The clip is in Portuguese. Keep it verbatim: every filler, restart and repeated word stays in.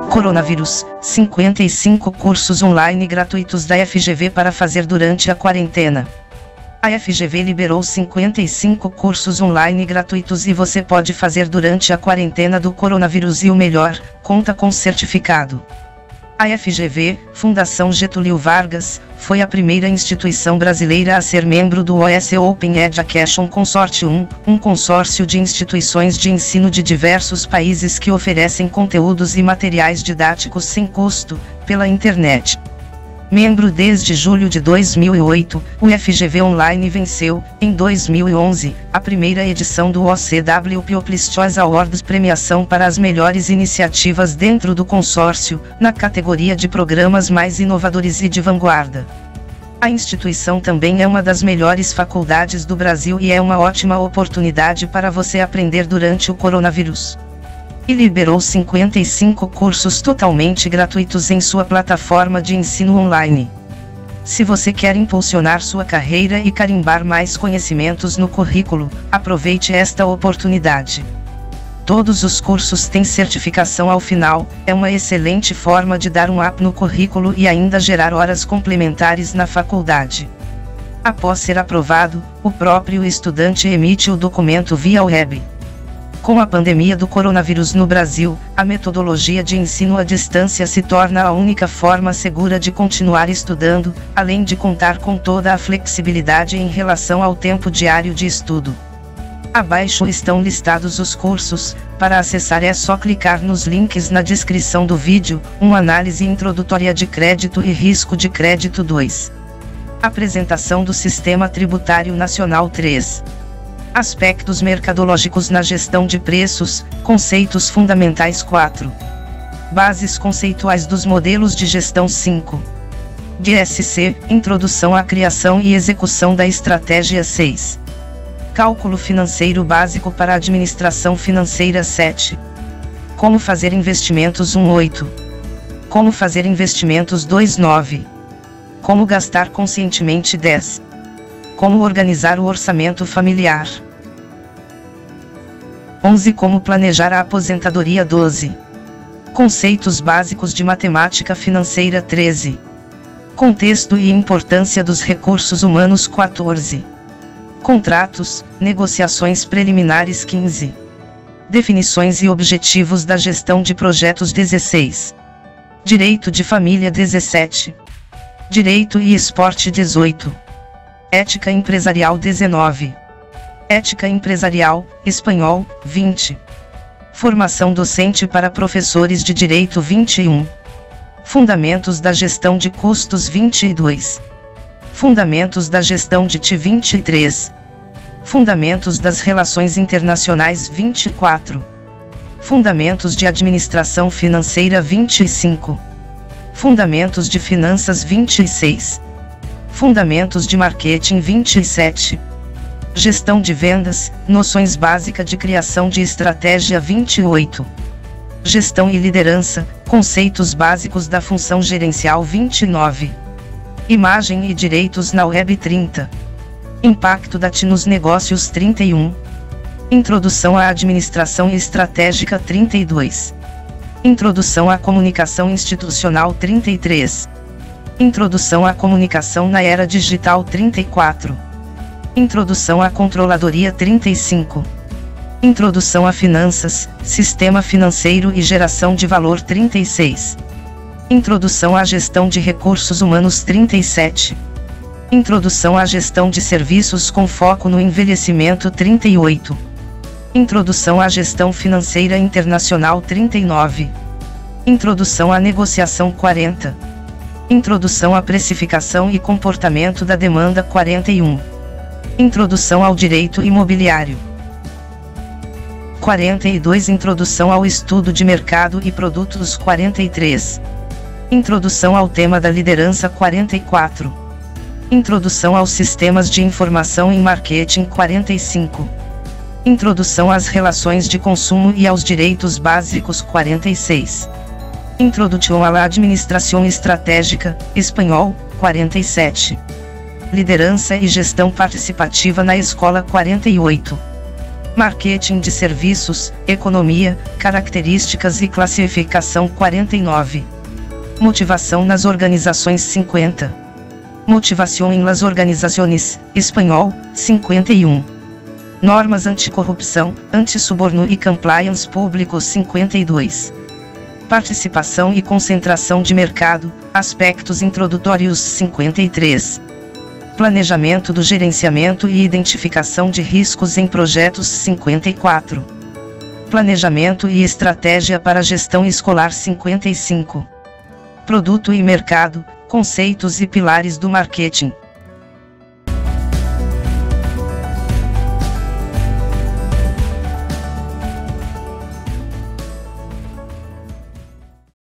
Coronavírus, cinquenta e cinco cursos online gratuitos da F G V para fazer durante a quarentena. A F G V liberou cinquenta e cinco cursos online gratuitos e você pode fazer durante a quarentena do coronavírus e o melhor, conta com certificado. A F G V, Fundação Getúlio Vargas, foi a primeira instituição brasileira a ser membro do O S Open Education Consortium, um consórcio de instituições de ensino de diversos países que oferecem conteúdos e materiais didáticos sem custo, pela internet. Membro desde julho de dois mil e oito, o F G V Online venceu, em dois mil e onze, a primeira edição do O C W People's Choice Awards, premiação para as melhores iniciativas dentro do consórcio, na categoria de programas mais inovadores e de vanguarda. A instituição também é uma das melhores faculdades do Brasil e é uma ótima oportunidade para você aprender durante o coronavírus. E liberou cinquenta e cinco cursos totalmente gratuitos em sua plataforma de ensino online. Se você quer impulsionar sua carreira e carimbar mais conhecimentos no currículo, aproveite esta oportunidade. Todos os cursos têm certificação ao final, é uma excelente forma de dar um up no currículo e ainda gerar horas complementares na faculdade. Após ser aprovado, o próprio estudante emite o documento via web. Com a pandemia do coronavírus no Brasil, a metodologia de ensino à distância se torna a única forma segura de continuar estudando, além de contar com toda a flexibilidade em relação ao tempo diário de estudo. Abaixo estão listados os cursos. Para acessar é só clicar nos links na descrição do vídeo. Uma análise introdutória de crédito e risco de crédito dois. Apresentação do Sistema Tributário Nacional três. Aspectos mercadológicos na gestão de preços, conceitos fundamentais quatro. Bases conceituais dos modelos de gestão cinco. D S C, introdução à criação e execução da estratégia seis. Cálculo financeiro básico para a administração financeira sete. Como fazer investimentos dezoito. Como fazer investimentos vinte e nove. Como gastar conscientemente dez. Como organizar o orçamento familiar. onze. Como planejar a aposentadoria doze. Conceitos básicos de matemática financeira treze. Contexto e importância dos recursos humanos quatorze. Contratos, negociações preliminares quinze. Definições e objetivos da gestão de projetos dezesseis. Direito de família dezessete. Direito e esporte dezoito. Ética empresarial dezenove. Ética empresarial, espanhol, vinte. Formação docente para professores de direito vinte e um. Fundamentos da gestão de custos vinte e dois. Fundamentos da gestão de T I vinte e três. Fundamentos das relações internacionais vinte e quatro. Fundamentos de administração financeira vinte e cinco. Fundamentos de finanças vinte e seis. Fundamentos de marketing vinte e sete. Gestão de vendas, noções básicas de criação de estratégia vinte e oito. Gestão e liderança, conceitos básicos da função gerencial vinte e nove. Imagem e direitos na web trinta. Impacto da T I nos negócios trinta e um. Introdução à administração estratégica trinta e dois. Introdução à comunicação institucional trinta e três. Introdução à comunicação na era digital trinta e quatro. Introdução à controladoria trinta e cinco. Introdução a finanças, sistema financeiro e geração de valor trinta e seis. Introdução à gestão de recursos humanos trinta e sete. Introdução à gestão de serviços com foco no envelhecimento trinta e oito. Introdução à gestão financeira internacional trinta e nove. Introdução à negociação quarenta. Introdução à precificação e comportamento da demanda quarenta e um. Introdução ao direito imobiliário. quarenta e dois. Introdução ao estudo de mercado e produtos quarenta e três. Introdução ao tema da liderança quarenta e quatro. Introdução aos sistemas de informação em marketing quarenta e cinco. Introdução às relações de consumo e aos direitos básicos quarenta e seis. Introdução à administração estratégica, espanhol, quarenta e sete. Liderança e gestão participativa na escola quarenta e oito. Marketing de serviços, economia, características e classificação quarenta e nove. Motivação nas organizações cinquenta. Motivação em las organizaciones, espanhol, cinquenta e um. Normas anticorrupção, antissuborno e compliance públicos cinquenta e dois. Participação e concentração de mercado, aspectos introdutórios cinquenta e três. Planejamento do gerenciamento e identificação de riscos em projetos cinquenta e quatro. Planejamento e estratégia para gestão escolar cinquenta e cinco. Produto e mercado, conceitos e pilares do marketing.